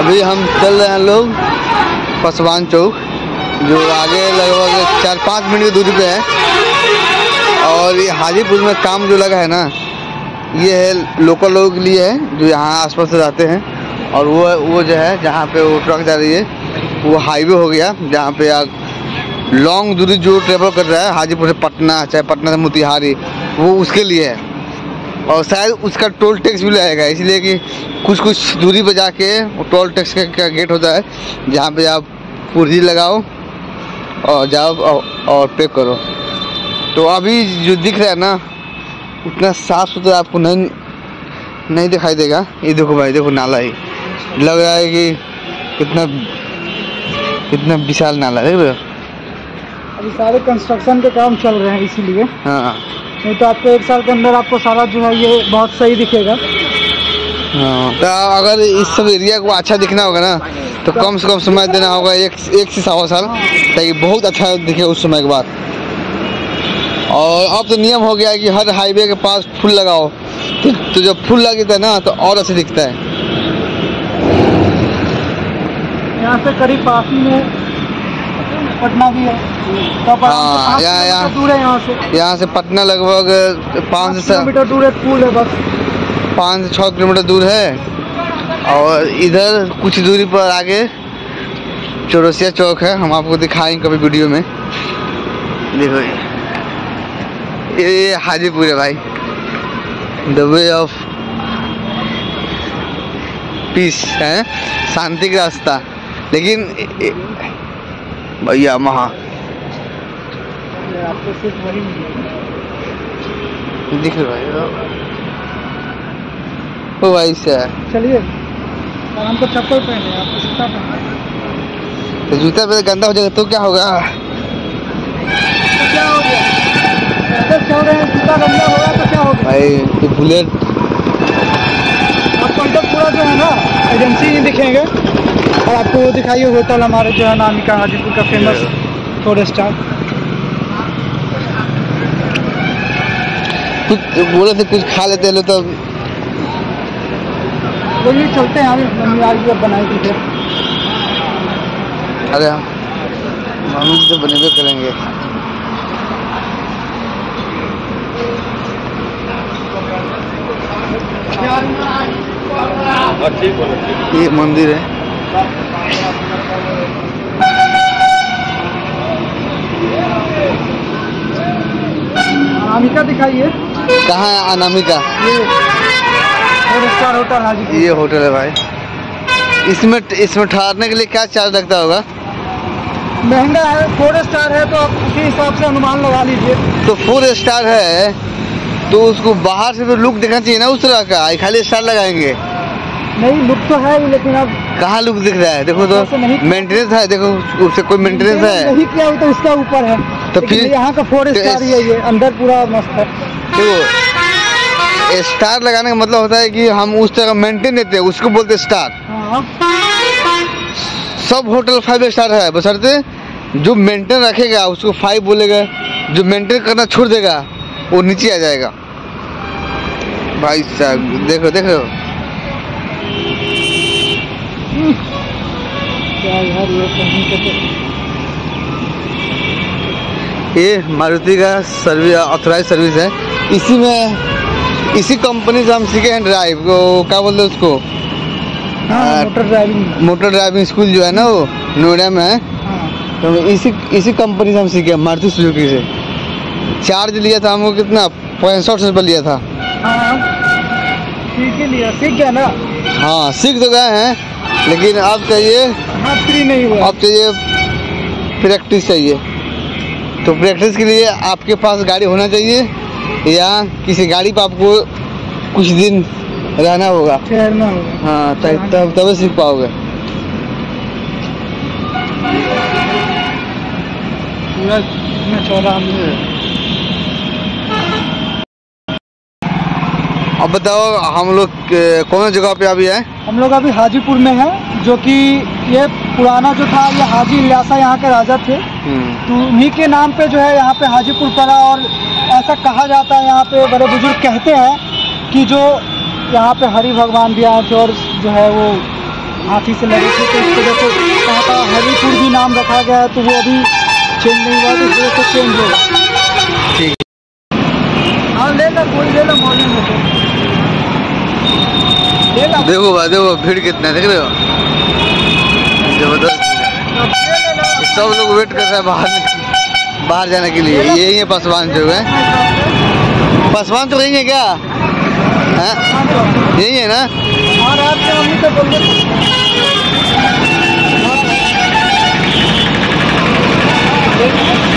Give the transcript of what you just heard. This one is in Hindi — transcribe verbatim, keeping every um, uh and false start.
अभी हम चल रहे हैं लोग पासवान चौक, जो आगे लगभग चार पाँच मिनट की दूरी पे है। और ये हाजीपुर में काम जो लगा है ना, ये है लोकल लोगों के लिए है जो यहाँ आसपास से रहते हैं। और वो वो जो है जहाँ पे वो ट्रक जा रही है वो हाईवे हो गया, जहाँ पे आप लॉन्ग दूरी जो ट्रेवल कर रहा है हाजीपुर से पटना, चाहे पटना से मोतिहारी, वो उसके लिए है। और शायद उसका टोल टैक्स भी लगेगा, इसलिए कि कुछ कुछ दूरी पे जाके वो टोल टैक्स का गेट होता है, जहाँ पे आप पुर्जी लगाओ और जाओ और, और पे करो। तो अभी जो दिख रहा है ना, उतना साफ सुथरा आपको नहीं नहीं दिखाई देगा। ये देखो भाई, देखो नाला ही लग रहा है कि कितना कितना विशाल नाला है। अभी सारे कंस्ट्रक्शन के काम चल रहे हैं इसीलिए। हाँ, नहीं तो आपको एक साल के अंदर आपको सारा जो है ये बहुत सही दिखेगा। हाँ, तो अगर इस सब एरिया को अच्छा दिखना होगा ना, तो कम से कम समय देना होगा एक एक से सवा साल, ताकि बहुत अच्छा दिखे उस समय के बाद। और अब तो नियम हो गया है कि हर हाईवे के पास फूल लगाओ, तो, तो जब फूल लगता है ना तो और अच्छा दिखता है। यहाँ से करीब पास ही में पटना भी है। तो हाँ, यहाँ यहाँ दूर है, यहाँ से यहाँ से पटना लगभग पाँच से किलोमीटर दूर है, पुल है बस पाँच से छः किलोमीटर दूर है। और इधर कुछ दूरी पर आगे चौरसिया चौक है, हम आपको दिखाएंगे कभी वीडियो में। देखो ये ये हाजीपुर है भाई, द वे ऑफ पीस है, शांति का रास्ता। लेकिन भैया महा दिख रहा है वो भाई से। चलिए, और हमको चप्पल पहने, आपको जूता पहना। तो जूता पे गंदा हो जाएगा तो क्या होगा? तो क्या हो गया? पैदल चल रहे हैं, जूता गंदा होगा तो क्या होगा भाई? तो बुलेट आपको अंदर पूरा जो है ना एजेंसी ही दिखेंगे। और आपको वो दिखाइए होटल हमारे जो है नामिका हाजीपुर का फेमस फोर स्टार। कुछ बोले थे कुछ खा लेते हैं तो बोलिए चलते हैं, मम्मी आज भी बनाई थी फिर। अरे हम मम्मी तो बनेबे करेंगे। ये मंदिर है, अनामिका दिखाइए। कहाँ है अनामिका? ये फोर स्टार होटल हाजीपुर। ये होटल है भाई। इसमें इसमें ठहरने के लिए क्या चार्ज लगता होगा? महंगा है, फोर स्टार है तो आप उसी हिसाब से अनुमान लगा लीजिए। तो फोर स्टार है तो उसको बाहर से तो लुक देखना चाहिए ना उस तरह का, खाली स्टार लगाएंगे? नहीं, लुक तो है ही, लेकिन अब कहाँ लुक दिख रहा है? देखो तो मेंटेनेंस है, देखो उससे कोई मेंटेनेंस है नहीं किया तो उसका ऊपर है। तो फिर यहाँ का फोर स्टार ही है, ये अंदर पूरा मस्त है। देखो स्टार लगाने का मतलब होता है कि हम उस तरह मेंटेन देते हैं, उसको बोलते हैं स्टार। हाँ। सब होटल फाइव स्टार है, बशर्ते जो मेंटेन रखेगा उसको फाइव बोलेगा, जो मेंटेन करना छोड़ देगा वो नीचे आ जाएगा। भाई साहब देखो देखो क्या यार, ये कहीं पे ये मारुति का सर्विस ऑथराइज सर्विस है। इसी में इसी कंपनी से हम सीखे हैं ड्राइव को, क्या बोलते हैं उसको, हाँ, motor driving motor driving school जो है ना वो नोएडा में है। हाँ। तो इसी इसी कंपनी से हम सीखे, मारुति सुजुकी से। चार्ज लिया था हमको कितना, पैंसठ रुपये लिया था। हाँ, सीख लिया, सीख गया ना। हाँ सीख तो गए हैं, लेकिन अब चाहिए फ्री नहीं हुआ, अब चाहिए प्रैक्टिस चाहिए। तो प्रैक्टिस के लिए आपके पास गाड़ी होना चाहिए, या किसी गाड़ी पर आपको कुछ दिन रहना होगा, ठहरना होगा। हाँ, तब तभी सीख पाओगे। पूरा चौदह। अब बताओ हम लोग कौन जगह पे अभी है? हम लोग अभी हाजीपुर में हैं, जो कि ये पुराना जो था ये हाजी इलियासा यहाँ के राजा थे, तो उन्हीं के नाम पे जो है यहाँ पे हाजीपुर पड़ा। और ऐसा कहा जाता है, यहाँ पे बड़े बुजुर्ग कहते हैं कि जो यहाँ पे हरि भगवान भी आए थे और जो है वो हाथी से लड़ी थी, तो इसकी वजह से यहाँ का हरिपुर भी नाम रखा गया है, तो वो अभी चेंज नहीं हुआ, तो इस वजह से चेंज होगा। ठीक। हाँ ले लो, कोई ले लो, मॉर्निंग में तो ले लो। देखो भाई, देखो भीड़ कितना, देख रहे हो, जबरदस्त। सब लोग वेट कर रहे हैं बाहर बाहर जाने के लिए। यही है पासवान चौक है। पासवान चौक यही है क्या? है यही है ना? और आपके मम्मी से बोल दो।